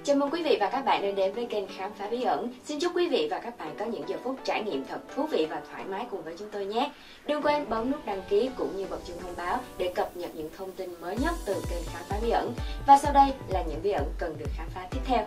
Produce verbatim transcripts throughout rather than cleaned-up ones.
Chào mừng quý vị và các bạn đến đến với kênh Khám phá bí ẩn. Xin chúc quý vị và các bạn có những giờ phút trải nghiệm thật thú vị và thoải mái cùng với chúng tôi nhé. Đừng quên bấm nút đăng ký cũng như bật chuông thông báo để cập nhật những thông tin mới nhất từ kênh Khám phá bí ẩn. Và sau đây là những bí ẩn cần được khám phá tiếp theo.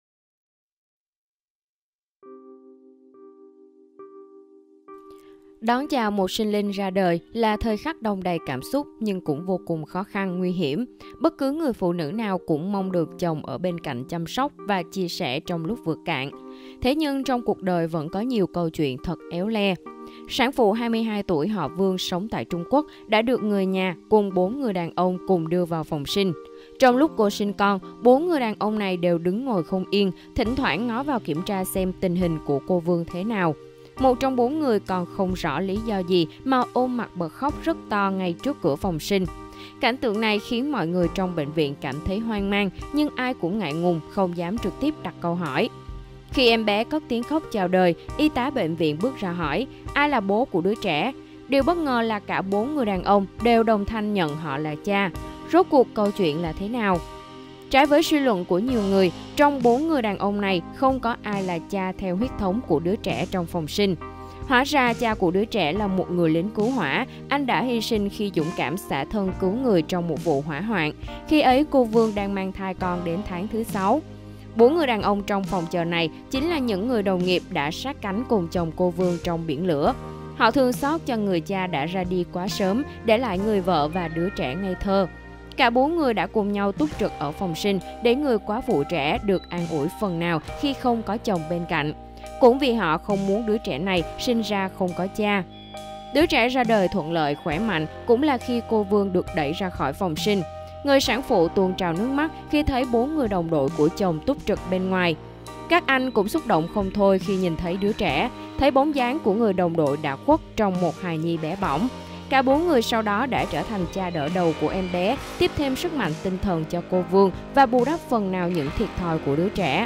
Đón chào một sinh linh ra đời là thời khắc đông đầy cảm xúc nhưng cũng vô cùng khó khăn, nguy hiểm. Bất cứ người phụ nữ nào cũng mong được chồng ở bên cạnh chăm sóc và chia sẻ trong lúc vượt cạn. Thế nhưng trong cuộc đời vẫn có nhiều câu chuyện thật éo le. Sản phụ hai mươi hai tuổi họ Vương sống tại Trung Quốc đã được người nhà cùng bốn người đàn ông cùng đưa vào phòng sinh. Trong lúc cô sinh con, bốn người đàn ông này đều đứng ngồi không yên, thỉnh thoảng ngó vào kiểm tra xem tình hình của cô Vương thế nào. Một trong bốn người còn không rõ lý do gì mà ôm mặt bật khóc rất to ngay trước cửa phòng sinh. Cảnh tượng này khiến mọi người trong bệnh viện cảm thấy hoang mang, nhưng ai cũng ngại ngùng, không dám trực tiếp đặt câu hỏi. Khi em bé cất tiếng khóc chào đời, y tá bệnh viện bước ra hỏi ai là bố của đứa trẻ. Điều bất ngờ là cả bốn người đàn ông đều đồng thanh nhận họ là cha. Rốt cuộc câu chuyện là thế nào? Trái với suy luận của nhiều người, trong bốn người đàn ông này không có ai là cha theo huyết thống của đứa trẻ trong phòng sinh. Hóa ra cha của đứa trẻ là một người lính cứu hỏa, anh đã hy sinh khi dũng cảm xả thân cứu người trong một vụ hỏa hoạn. Khi ấy cô Vương đang mang thai con đến tháng thứ sáu. Bốn người đàn ông trong phòng chờ này chính là những người đồng nghiệp đã sát cánh cùng chồng cô Vương trong biển lửa. Họ thương xót cho người cha đã ra đi quá sớm, để lại người vợ và đứa trẻ ngây thơ. Cả bốn người đã cùng nhau túc trực ở phòng sinh để người quá phụ trẻ được an ủi phần nào khi không có chồng bên cạnh. Cũng vì họ không muốn đứa trẻ này sinh ra không có cha. Đứa trẻ ra đời thuận lợi, khỏe mạnh cũng là khi cô Vương được đẩy ra khỏi phòng sinh. Người sản phụ tuôn trào nước mắt khi thấy bốn người đồng đội của chồng túc trực bên ngoài. Các anh cũng xúc động không thôi khi nhìn thấy đứa trẻ, thấy bóng dáng của người đồng đội đã khuất trong một hài nhi bé bỏng. Cả bốn người sau đó đã trở thành cha đỡ đầu của em bé, tiếp thêm sức mạnh tinh thần cho cô Vương và bù đắp phần nào những thiệt thòi của đứa trẻ.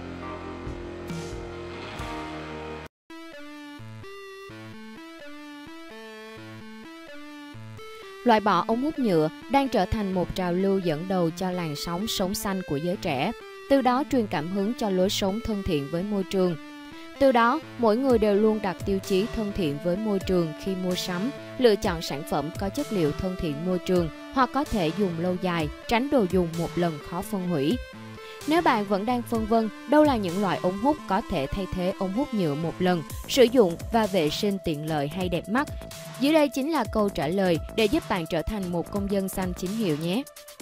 Loại bỏ ống hút nhựa đang trở thành một trào lưu dẫn đầu cho làn sóng sống xanh của giới trẻ, từ đó truyền cảm hứng cho lối sống thân thiện với môi trường. Từ đó, mỗi người đều luôn đặt tiêu chí thân thiện với môi trường khi mua sắm, lựa chọn sản phẩm có chất liệu thân thiện môi trường hoặc có thể dùng lâu dài, tránh đồ dùng một lần khó phân hủy. Nếu bạn vẫn đang phân vân đâu là những loại ống hút có thể thay thế ống hút nhựa một lần, sử dụng và vệ sinh tiện lợi hay đẹp mắt, dưới đây chính là câu trả lời để giúp bạn trở thành một công dân xanh chính hiệu nhé.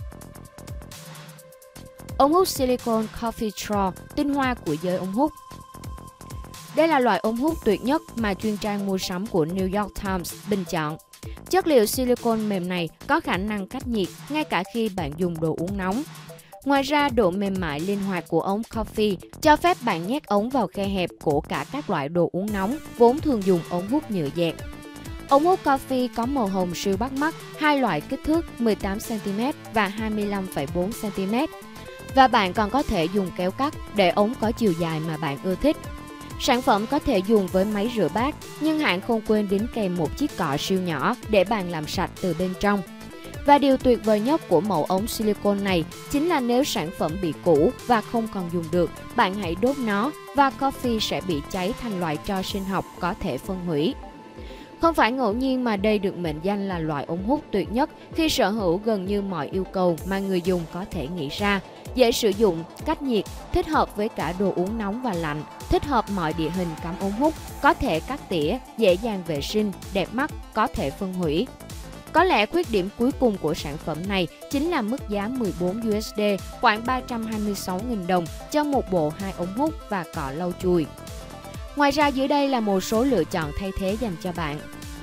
Ống hút Silicone Coffee Straw, tinh hoa của giới ống hút. Đây là loại ống hút tuyệt nhất mà chuyên trang mua sắm của New York Times bình chọn. Chất liệu silicone mềm này có khả năng cách nhiệt ngay cả khi bạn dùng đồ uống nóng. Ngoài ra, độ mềm mại linh hoạt của ống coffee cho phép bạn nhét ống vào khe hẹp của cả các loại đồ uống nóng, vốn thường dùng ống hút nhựa dẹt. Ống hút coffee có màu hồng siêu bắt mắt, hai loại kích thước mười tám xăng ti mét và hai mươi lăm phẩy bốn xăng ti mét. Và bạn còn có thể dùng kéo cắt để ống có chiều dài mà bạn ưa thích. Sản phẩm có thể dùng với máy rửa bát, nhưng hãng không quên đính kèm một chiếc cọ siêu nhỏ để bạn làm sạch từ bên trong. Và điều tuyệt vời nhất của mẫu ống silicone này chính là nếu sản phẩm bị cũ và không còn dùng được, bạn hãy đốt nó và coffee sẽ bị cháy thành loại tro sinh học có thể phân hủy. Không phải ngẫu nhiên mà đây được mệnh danh là loại ống hút tuyệt nhất khi sở hữu gần như mọi yêu cầu mà người dùng có thể nghĩ ra. Dễ sử dụng, cách nhiệt, thích hợp với cả đồ uống nóng và lạnh, thích hợp mọi địa hình cắm ống hút, có thể cắt tỉa, dễ dàng vệ sinh, đẹp mắt, có thể phân hủy. Có lẽ khuyết điểm cuối cùng của sản phẩm này chính là mức giá mười bốn đô la, khoảng ba trăm hai mươi sáu nghìn đồng cho một bộ hai ống hút và cọ lau chùi. Ngoài ra dưới đây là một số lựa chọn thay thế dành cho bạn.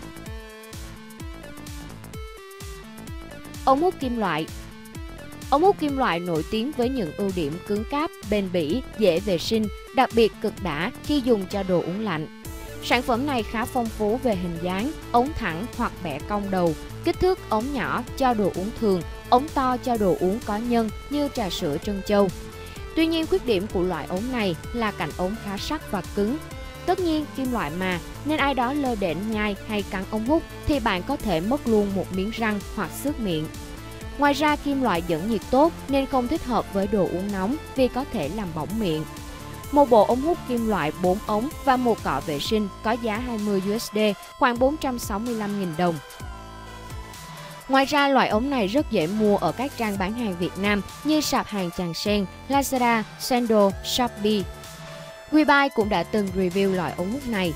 Ống hút kim loại. Ống hút kim loại nổi tiếng với những ưu điểm cứng cáp, bền bỉ, dễ vệ sinh, đặc biệt cực đã khi dùng cho đồ uống lạnh. Sản phẩm này khá phong phú về hình dáng, ống thẳng hoặc bẻ cong đầu, kích thước ống nhỏ cho đồ uống thường, ống to cho đồ uống có nhân như trà sữa trân châu. Tuy nhiên, khuyết điểm của loại ống này là cạnh ống khá sắc và cứng. Tất nhiên, kim loại mà, nên ai đó lơ đễnh nhai hay cắn ống hút thì bạn có thể mất luôn một miếng răng hoặc xước miệng. Ngoài ra, kim loại dẫn nhiệt tốt nên không thích hợp với đồ uống nóng vì có thể làm bỏng miệng. Một bộ ống hút kim loại bốn ống và một cọ vệ sinh có giá hai mươi đô la, khoảng bốn trăm sáu mươi lăm nghìn đồng. Ngoài ra, loại ống này rất dễ mua ở các trang bán hàng Việt Nam như sạp hàng Tràng Sen, Lazada, Sendo, Shopee. WeBuy cũng đã từng review loại ống hút này.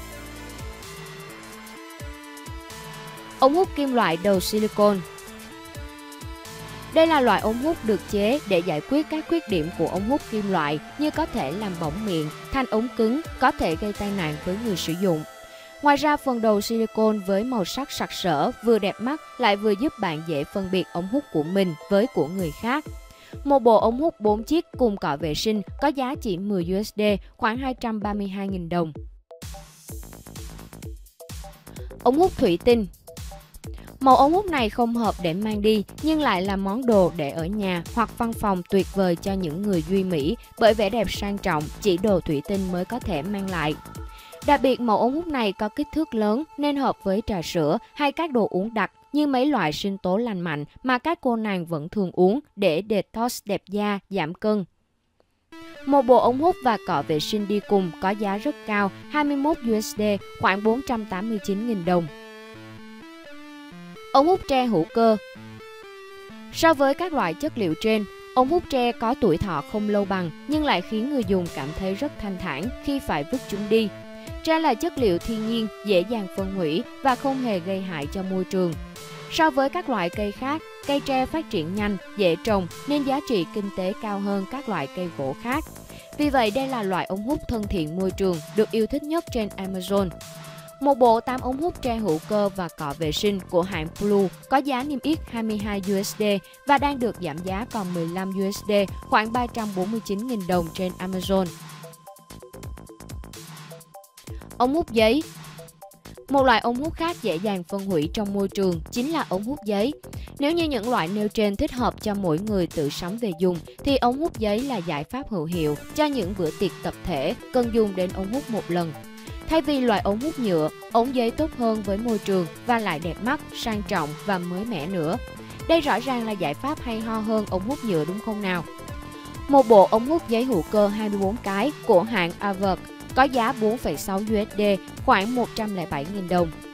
Ống hút kim loại đầu silicon. Đây là loại ống hút được chế để giải quyết các khuyết điểm của ống hút kim loại như có thể làm bỏng miệng, thanh ống cứng, có thể gây tai nạn với người sử dụng. Ngoài ra, phần đầu silicon với màu sắc sặc sỡ vừa đẹp mắt lại vừa giúp bạn dễ phân biệt ống hút của mình với của người khác. Một bộ ống hút bốn chiếc cùng cọ vệ sinh có giá chỉ mười đô la, khoảng hai trăm ba mươi hai nghìn đồng. Ống hút thủy tinh. Màu ống hút này không hợp để mang đi nhưng lại là món đồ để ở nhà hoặc văn phòng tuyệt vời cho những người duy mỹ bởi vẻ đẹp sang trọng chỉ đồ thủy tinh mới có thể mang lại. Đặc biệt, màu ống hút này có kích thước lớn nên hợp với trà sữa hay các đồ uống đặc như mấy loại sinh tố lành mạnh mà các cô nàng vẫn thường uống để detox đẹp da, giảm cân. Một bộ ống hút và cọ vệ sinh đi cùng có giá rất cao, hai mươi mốt đô la, khoảng bốn trăm tám mươi chín nghìn đồng. Ống hút tre hữu cơ. So với các loại chất liệu trên, ống hút tre có tuổi thọ không lâu bằng nhưng lại khiến người dùng cảm thấy rất thanh thản khi phải vứt chúng đi. Tre là chất liệu thiên nhiên, dễ dàng phân hủy và không hề gây hại cho môi trường. So với các loại cây khác, cây tre phát triển nhanh, dễ trồng nên giá trị kinh tế cao hơn các loại cây gỗ khác. Vì vậy, đây là loại ống hút thân thiện môi trường được yêu thích nhất trên Amazon. Một bộ tám ống hút tre hữu cơ và cọ vệ sinh của hãng Blue có giá niêm yết hai mươi hai đô la và đang được giảm giá còn mười lăm đô la, khoảng ba trăm bốn mươi chín nghìn đồng trên Amazon. Ống hút giấy. Một loại ống hút khác dễ dàng phân hủy trong môi trường chính là ống hút giấy. Nếu như những loại nêu trên thích hợp cho mỗi người tự sắm về dùng, thì ống hút giấy là giải pháp hữu hiệu cho những bữa tiệc tập thể cần dùng đến ống hút một lần. Thay vì loại ống hút nhựa, ống giấy tốt hơn với môi trường và lại đẹp mắt, sang trọng và mới mẻ nữa. Đây rõ ràng là giải pháp hay ho hơn ống hút nhựa đúng không nào? Một bộ ống hút giấy hữu cơ hai mươi bốn cái của hãng Avon có giá bốn phẩy sáu đô la, khoảng một trăm lẻ bảy nghìn đồng.